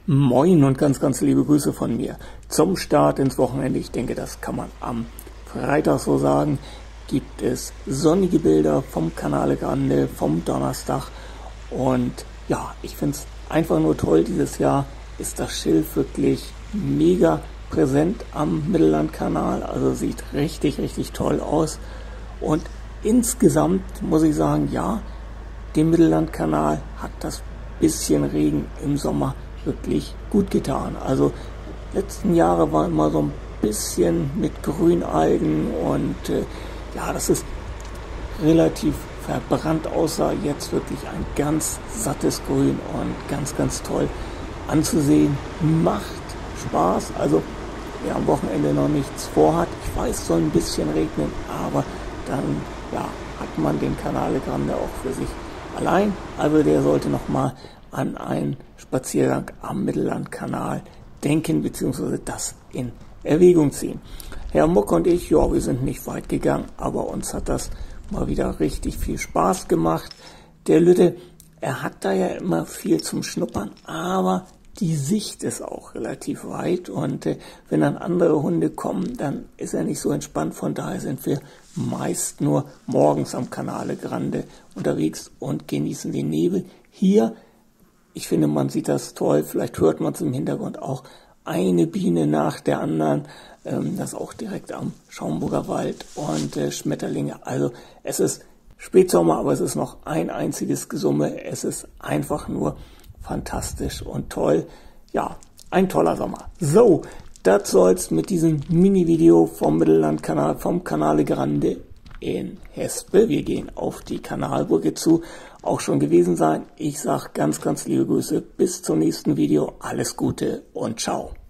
Moin und ganz liebe Grüße von mir zum Start ins Wochenende. Ich denke, das kann man am Freitag so sagen. Gibt es sonnige Bilder vom Canale Grande, vom Donnerstag. Und ja, ich finde es einfach nur toll. Dieses Jahr ist das Schilf wirklich mega präsent am Mittellandkanal. Also sieht richtig toll aus. Und insgesamt muss ich sagen, ja, dem Mittellandkanal hat das bisschen Regen im Sommer wirklich gut getan. Also letzten Jahre war immer so ein bisschen mit Grünalgen und ja, das ist relativ verbrannt, aussah jetzt wirklich ein ganz sattes Grün und ganz toll anzusehen. Macht Spaß. Also wer am Wochenende noch nichts vorhat, ich weiß, es soll ein bisschen regnen, aber dann ja, hat man den Canale Grande auch für sich allein. Also der sollte noch mal an einen Spaziergang am Mittellandkanal denken bzw. das in Erwägung ziehen. Herr Muck und ich, ja, wir sind nicht weit gegangen, aber uns hat das mal wieder richtig viel Spaß gemacht. Der Lütte, er hat da ja immer viel zum Schnuppern, aber die Sicht ist auch relativ weit und wenn dann andere Hunde kommen, dann ist er nicht so entspannt. Von daher sind wir meist nur morgens am Canale Grande unterwegs und genießen den Nebel. Hier, ich finde, man sieht das toll, vielleicht hört man es im Hintergrund auch, eine Biene nach der anderen, das auch direkt am Schaumburger Wald und Schmetterlinge. Also es ist Spätsommer, aber es ist noch ein einziges Gesumme. Es ist einfach nur fantastisch und toll. Ja, ein toller Sommer. So, das soll's mit diesem Mini-Video vom Mittellandkanal, vom Canale Grande in Hespe. Wir gehen auf die Kanalbrücke zu. Auch schon gewesen sein. Ich sage ganz liebe Grüße. Bis zum nächsten Video. Alles Gute und ciao.